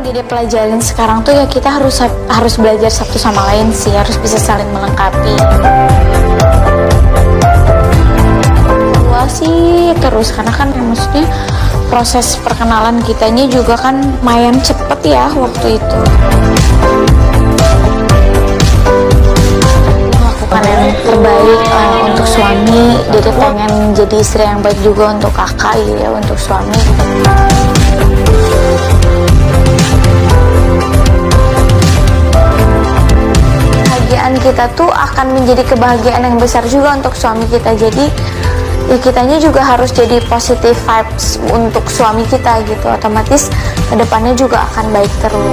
Dede pelajarin sekarang tuh ya kita harus belajar satu sama lain sih, harus bisa saling melengkapi. Gua sih terus karena kan maksudnya proses perkenalan kitanya juga kan lumayan cepet ya waktu itu. Melakukan yang terbaik untuk suami. Dede pengen jadi istri yang baik juga untuk kakak ya, untuk suami. Kita tuh akan menjadi kebahagiaan yang besar juga untuk suami kita. Jadi ya kitanya juga harus jadi positive vibes untuk suami kita gitu. Otomatis kedepannya juga akan baik terus.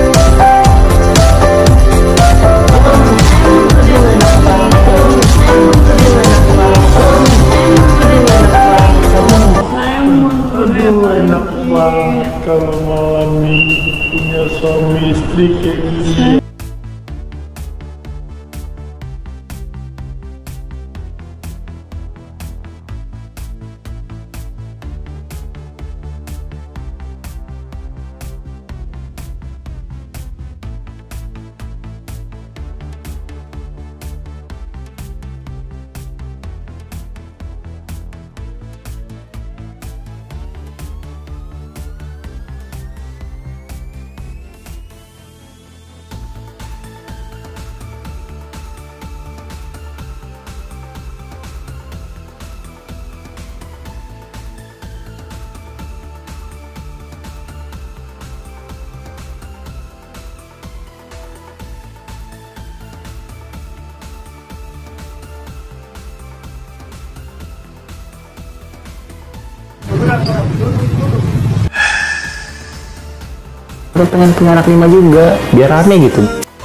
Aduh, enak banget kalau malam ini punya suami istri kayak gini. Udah pengen punya anak 5 juga, biar rame gitu.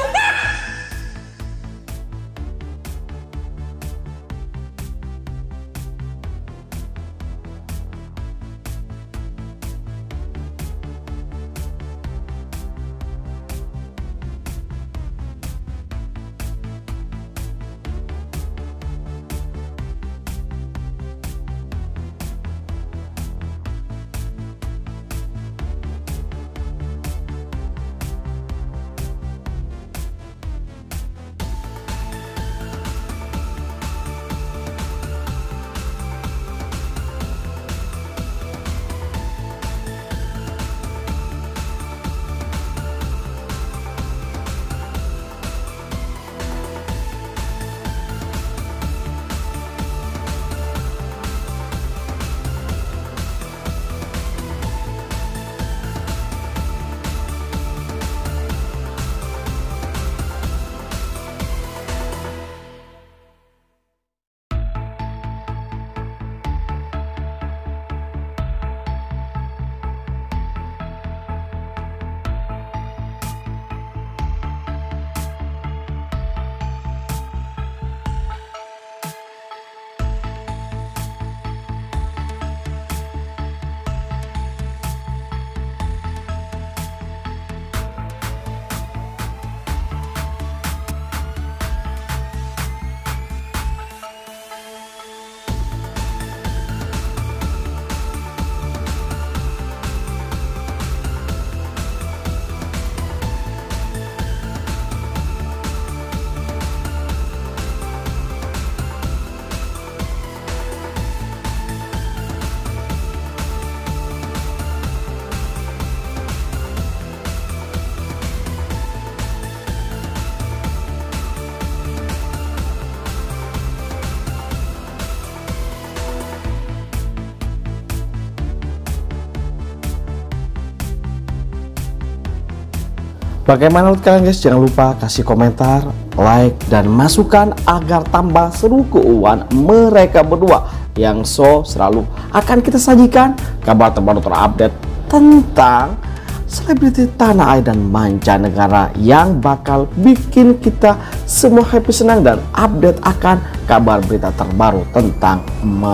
Bagaimana menurut kalian guys? Jangan lupa kasih komentar, like, dan masukan agar tambah seru keuangan mereka berdua yang selalu akan kita sajikan kabar terbaru terupdate tentang selebriti tanah air dan mancanegara yang bakal bikin kita semua happy, senang, dan update akan kabar berita terbaru tentang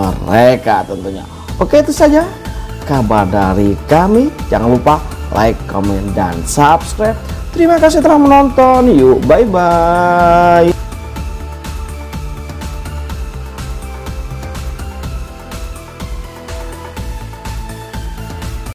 mereka tentunya. Oke, itu saja kabar dari kami. Jangan lupa like, comment, dan subscribe. Terima kasih telah menonton. Yuk, bye-bye.